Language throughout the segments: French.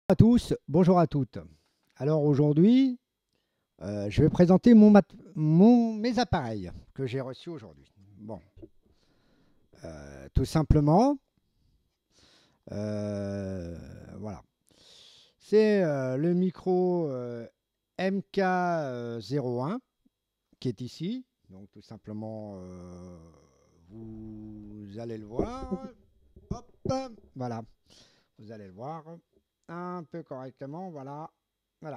À tous, bonjour à toutes. Alors aujourd'hui, je vais présenter mes appareils que j'ai reçus aujourd'hui. Bon, tout simplement, voilà. C'est le micro MK01 qui est ici. Donc tout simplement, vous allez le voir. Hop, voilà. Vous allez le voir un peu correctement. Voilà, voilà.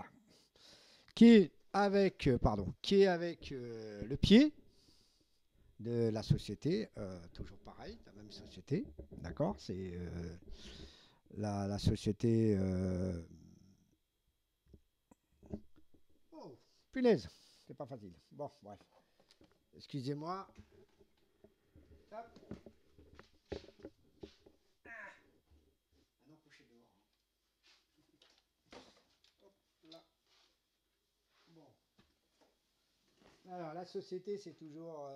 Qui est avec le pied de la société, toujours pareil, la même société, d'accord. C'est la société. Oh, punaise, c'est pas facile. Bon, bref, excusez-moi. Hop. Ah non, couchez dehors. Hop là. Bon. Alors, la société, c'est toujours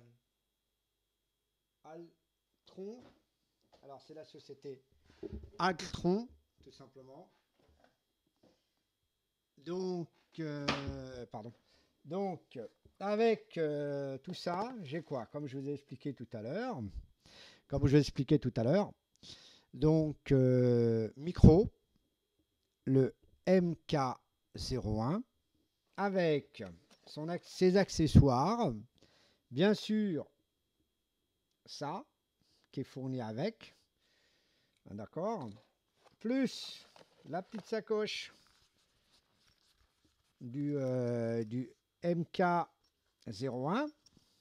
Altron. Alors, c'est la société Altron, tout simplement. Donc, pardon. Donc, avec tout ça, j'ai quoi? Comme je vous ai expliqué tout à l'heure. Comme je vous ai expliqué tout à l'heure. Donc, micro, le MK01, avec ses accessoires. Bien sûr, ça, qui est fourni avec. D'accord? Plus la petite sacoche du MK01.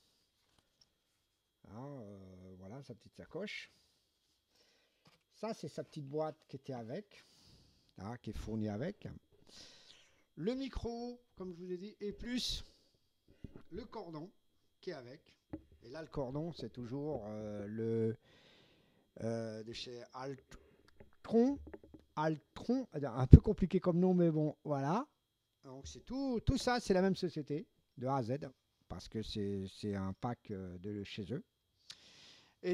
Voilà sa petite sacoche. Ça, c'est sa petite boîte qui était avec, qui est fournie avec. Le micro, comme je vous ai dit, et plus le cordon qui est avec. Et là, le cordon, c'est toujours de chez Altron. Altron, un peu compliqué comme nom, mais bon, voilà. Donc, c'est tout ça, c'est la même société, de A à Z, parce que c'est un pack de chez eux. Et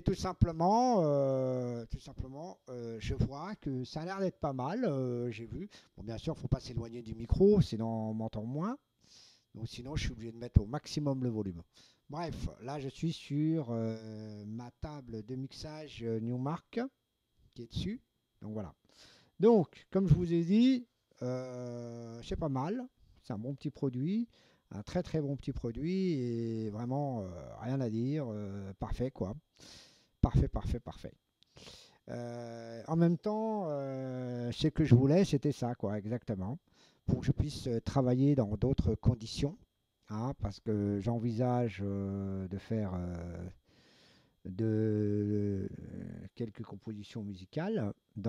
je vois que ça a l'air d'être pas mal. J'ai vu. Bon, bien sûr, il ne faut pas s'éloigner du micro, sinon on m'entend moins. Donc, sinon, je suis obligé de mettre au maximum le volume. Bref, là, je suis sur ma table de mixage Newmark qui est dessus. Donc, voilà. Donc, comme je vous ai dit, c'est pas mal. C'est un bon petit produit. Un très très bon petit produit. Et vraiment, rien à dire. Parfait, quoi. Parfait, parfait, parfait. En même temps, ce que je voulais, c'était ça, quoi, exactement, pour que je puisse travailler dans d'autres conditions, parce que j'envisage de faire quelques compositions musicales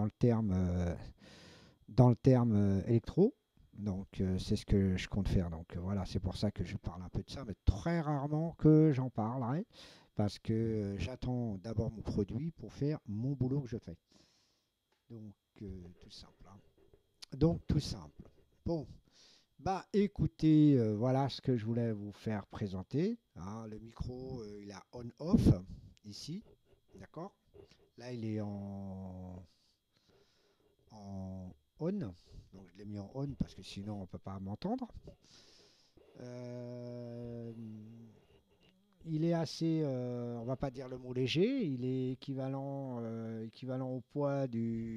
dans le terme électro. Donc, c'est ce que je compte faire. Donc, voilà, c'est pour ça que je parle un peu de ça, mais très rarement que j'en parlerai, parce que j'attends d'abord mon produit pour faire mon boulot que je fais. Donc, tout simple, hein. Donc, tout simple. Bon, bah écoutez, voilà ce que je voulais vous faire présenter, hein. Le micro, il a on-off ici, d'accord? Là, il est en on, donc je l'ai mis en on parce que sinon on ne peut pas m'entendre. Euh, il est assez, on va pas dire le mot léger, il est équivalent au poids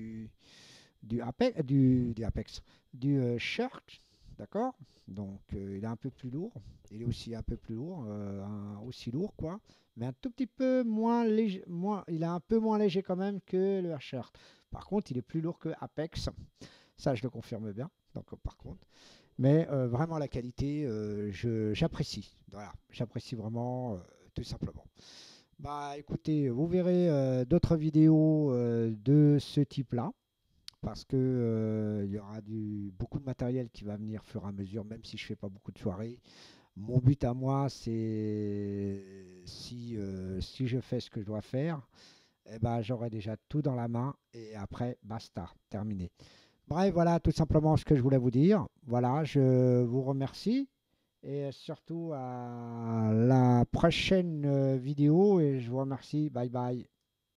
du Shark, d'accord? Donc il est un peu plus lourd, il est aussi un peu plus lourd, aussi lourd quoi, mais un tout petit peu moins léger, il est un peu moins léger quand même que le Shark. Par contre, il est plus lourd que Apex, ça je le confirme bien. Donc par contre, mais vraiment la qualité, j'apprécie. Voilà, j'apprécie vraiment tout simplement. Bah écoutez, vous verrez d'autres vidéos de ce type-là parce que il y aura beaucoup de matériel qui va venir au fur et à mesure, même si je fais pas beaucoup de soirées. Mon but à moi, c'est si je fais ce que je dois faire, eh ben, j'aurai déjà tout dans la main et après, basta, terminé. Bref, voilà tout simplement ce que je voulais vous dire. Voilà, je vous remercie et surtout à la prochaine vidéo et je vous remercie. Bye bye.